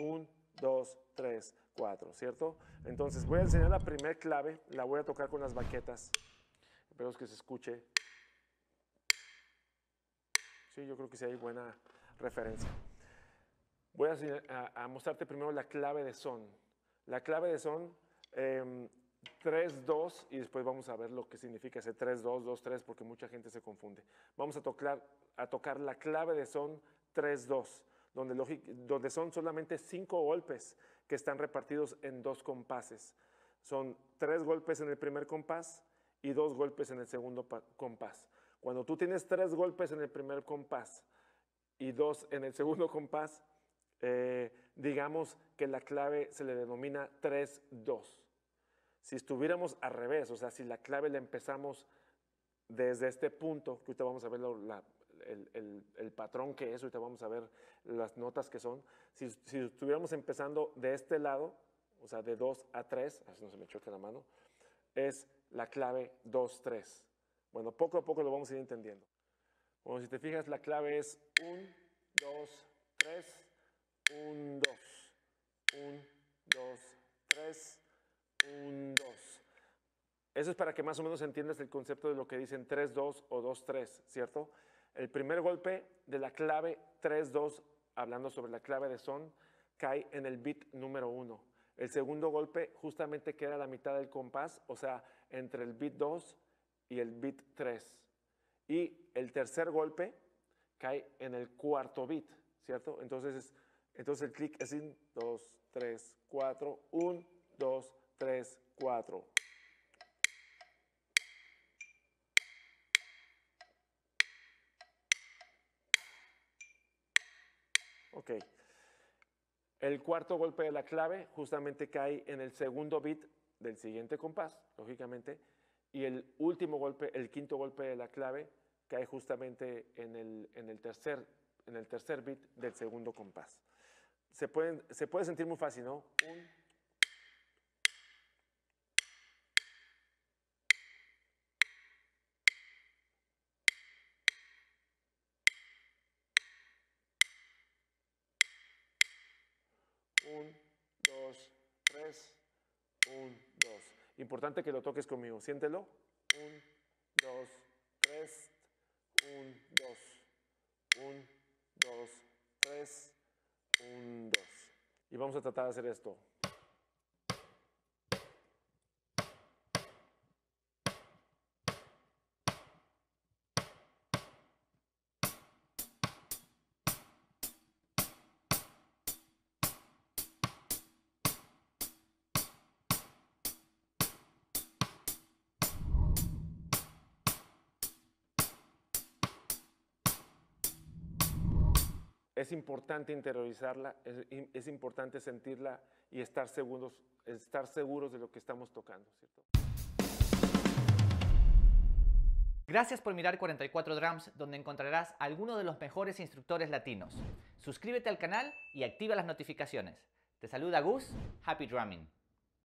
1, 2, 3, 4, ¿cierto? Entonces voy a enseñar la primera clave, la voy a tocar con las baquetas. Espero que se escuche. Sí, yo creo que sí hay buena referencia. Voy a mostrarte primero la clave de son. La clave de son 3, 2 y después vamos a ver lo que significa ese 3, 2, 2, 3 porque mucha gente se confunde. Vamos a tocar la clave de son 3, 2, donde son solamente 5 golpes que están repartidos en 2 compases. Son 3 golpes en el primer compás y 2 golpes en el segundo compás. Cuando tú tienes 3 golpes en el primer compás y 2 en el segundo compás, digamos que la clave se le denomina 3, 2. Si estuviéramos al revés, o sea, si la clave la empezamos desde este punto, que ahorita vamos a ver el patrón que es, ahorita vamos a ver las notas que son, si estuviéramos empezando de este lado, o sea, de 2 a 3, así no se me choque la mano, es la clave 2, 3. Bueno, poco a poco lo vamos a ir entendiendo. Bueno, si te fijas, la clave es 1, 2, 3, 1, 2, 1, 2, 3, 1, 2. Eso es para que más o menos entiendas el concepto de lo que dicen 3, 2 o 2, 3, ¿cierto? El primer golpe de la clave 3, 2, hablando sobre la clave de son, cae en el beat número 1. El segundo golpe justamente queda a la mitad del compás, o sea, entre el beat 2 y el beat 3. Y el tercer golpe cae en el cuarto beat, ¿cierto? Entonces el clic es 1, 2, 3, 4, 1, 2, 3, 4. Ok. El cuarto golpe de la clave justamente cae en el segundo beat del siguiente compás, lógicamente, y el último golpe, el quinto golpe de la clave, cae justamente en el tercer beat del segundo compás. Se puede sentir muy fácil, ¿no? 1, 2, 3, 1, 2. Importante que lo toques conmigo. Siéntelo. 1, 2, 3, 1, 2. 1, 2, 3, 1, 2. Y vamos a tratar de hacer esto. Es importante interiorizarla, es importante sentirla y estar seguros de lo que estamos tocando, ¿cierto? Gracias por mirar 44 Drums, donde encontrarás a algunos de los mejores instructores latinos. Suscríbete al canal y activa las notificaciones. Te saluda Gus, Happy Drumming.